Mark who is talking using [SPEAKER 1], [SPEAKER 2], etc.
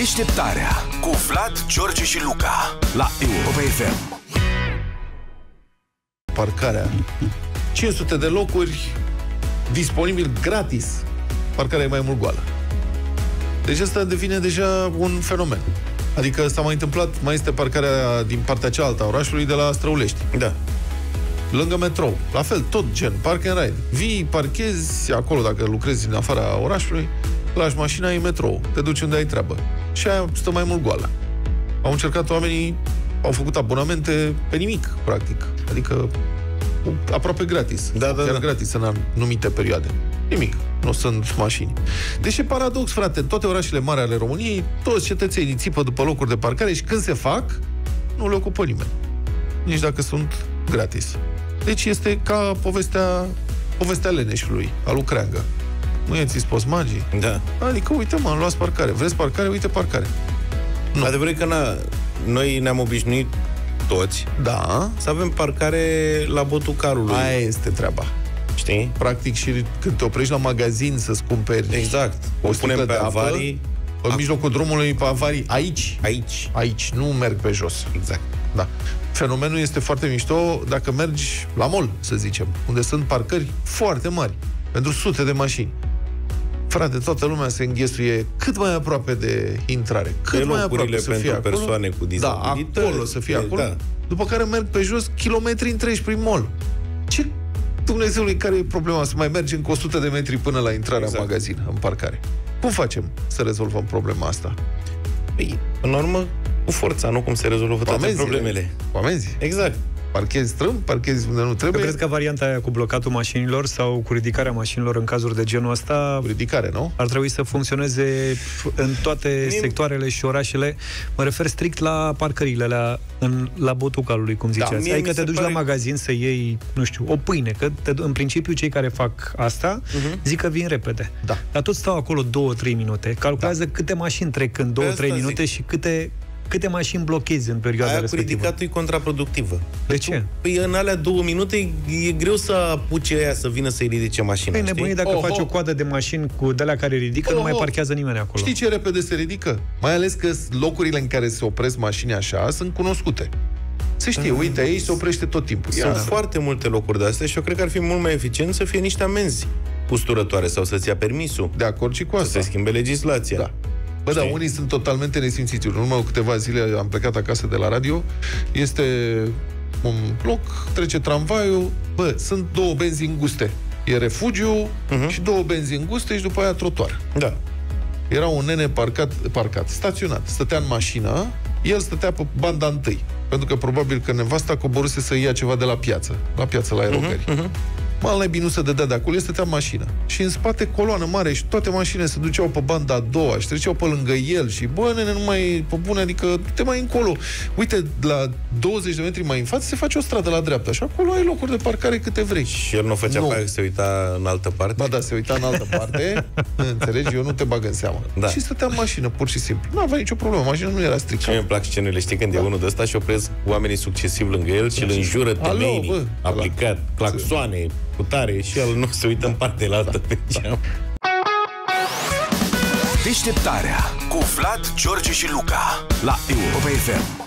[SPEAKER 1] Deșteptarea cu Vlad, George și Luca la Europa FM.
[SPEAKER 2] Parcarea. 500 de locuri disponibil gratis. Parcarea e mai mult goală. Deci asta devine deja un fenomen. Adică s-a mai întâmplat, mai este parcarea din partea cealaltă a orașului, de la Străulești.
[SPEAKER 3] Da.
[SPEAKER 2] Lângă metrou. La fel, tot gen, park and ride. Vii, parchezi acolo, dacă lucrezi în afara orașului, lași mașina, e metrou. Te duci unde ai treabă. Și aia stă mai mult goală. Au încercat oamenii, au făcut abonamente pe nimic, practic. Adică aproape gratis. Chiar gratis în anumite perioade. Nimic. Nu sunt mașini. Deci e paradox, frate. În toate orașele mari ale României, toți cetățenii țipă după locuri de parcare și când se fac, nu le ocupă nimeni. Nici dacă sunt gratis. Deci este ca povestea Leneșului, a lui Creangă. Nu i-ați spus magii?
[SPEAKER 3] Da.
[SPEAKER 2] Adică, uite, mă, am luat parcare. Vreți parcare? Uite parcare. Nu.
[SPEAKER 3] Adevărul e că noi ne-am obișnuit toți să avem parcare la botul carului.
[SPEAKER 2] Aia este treaba.
[SPEAKER 3] Știi?
[SPEAKER 2] Practic, și când te oprești la magazin să-ți cumperi,
[SPEAKER 3] exact, o punem pe avarii,
[SPEAKER 2] în mijlocul drumului, pe avarii, aici, nu merg pe jos.
[SPEAKER 3] Exact.
[SPEAKER 2] Da. Fenomenul este foarte mișto dacă mergi la mall, să zicem, unde sunt parcări foarte mari pentru sute de mașini. Frate, toată lumea se înghesuie cât mai aproape de intrare, cât mai aproape să fie acolo.
[SPEAKER 3] Persoane cu dizabilități.
[SPEAKER 2] Da, acolo să fie acolo. Da. După care merg pe jos kilometri întregi prin mall. Ce Dumnezeului, care e problema? Să mai mergem cu 100 de metri până la intrarea în magazin, în parcare. Cum facem să rezolvăm problema asta?
[SPEAKER 3] Păi, în urmă, cu forța, nu cum se rezolvă toate problemele.
[SPEAKER 2] Cu amenzi?
[SPEAKER 3] Exact.
[SPEAKER 2] Parchezi strâmb, parchezi unde nu trebuie.
[SPEAKER 4] Eu cred că varianta aia cu blocatul mașinilor sau cu ridicarea mașinilor în cazuri de genul ăsta,
[SPEAKER 2] cu ridicare, nu?
[SPEAKER 4] Ar trebui să funcționeze în toate sectoarele și orașele. Mă refer strict la parcările la botul calului, cum ziceați. Adică te duci la magazin să iei, nu știu, o pâine, că în principiu cei care fac asta zic că vin repede.
[SPEAKER 2] Da.
[SPEAKER 4] Dar tot stau acolo 2-3 minute. Calculează câte mașini trec în 2-3 minute și câte mașini blochezi în perioada respectivă.
[SPEAKER 3] Aia cu ridicatul e contraproductivă.
[SPEAKER 4] De ce?
[SPEAKER 3] Păi în alea 2 minute e greu să apuce aia să vină să-i ridice mașina.
[SPEAKER 4] Păi nebunii, dacă faci o coadă de mașini cu de-alea care ridică, nu mai parchează nimeni acolo.
[SPEAKER 2] Știi ce repede se ridică? Mai ales că locurile în care se opresc mașini așa sunt cunoscute. Se știe, uite, aici se oprește tot timpul.
[SPEAKER 3] Sunt foarte multe locuri de astea și eu cred că ar fi mult mai eficient să fie niște amenzi usturătoare sau să-ți ia permisul.
[SPEAKER 2] De acord și cu asta.
[SPEAKER 3] Să se schimbe legislația.
[SPEAKER 2] Da. Bă, da, unii sunt totalmente nesimțiți. În urmă câteva zile am plecat acasă de la radio. Este un bloc, trece tramvaiul. Bă, sunt 2 benzi înguste. E refugiu și 2 benzi înguste și după aia trotuar.
[SPEAKER 3] Da.
[SPEAKER 2] Era un nene parcat, staționat. Stătea în mașină, el stătea pe banda întâi. Pentru că probabil că nevasta coboruse să ia ceva de la piață la aerogări. Mal nebii nu se dădea de acolo, el stătea în mașină. Și în spate coloană mare și toate mașinile se duceau pe banda a doua și treceau pe lângă el și, bă, nene, nu mai pe bune, adică du-te mai încolo. Uite, la 20 de metri mai în față se face o stradă la dreapta și acolo ai locuri de parcare câte vrei.
[SPEAKER 3] Și el nu făcea pe aia că se uita în altă parte?
[SPEAKER 2] Ba da, se uita în altă parte, înțelegi, eu nu te bag în seamă. Da. Și stătea în mașină, pur și simplu. Nu avea nicio problemă, mașina nu era stricată.
[SPEAKER 3] Și mie îmi plac scenurile, știi, când e unul de ăsta și opresc oamenii succesiv lângă el și îl înjură temenii, aplicat, claxoane, cu tare, și el nu se uită în partea la altă pe geam.
[SPEAKER 1] Deșteptarea cu Vlad, George și Luca la Europa FM.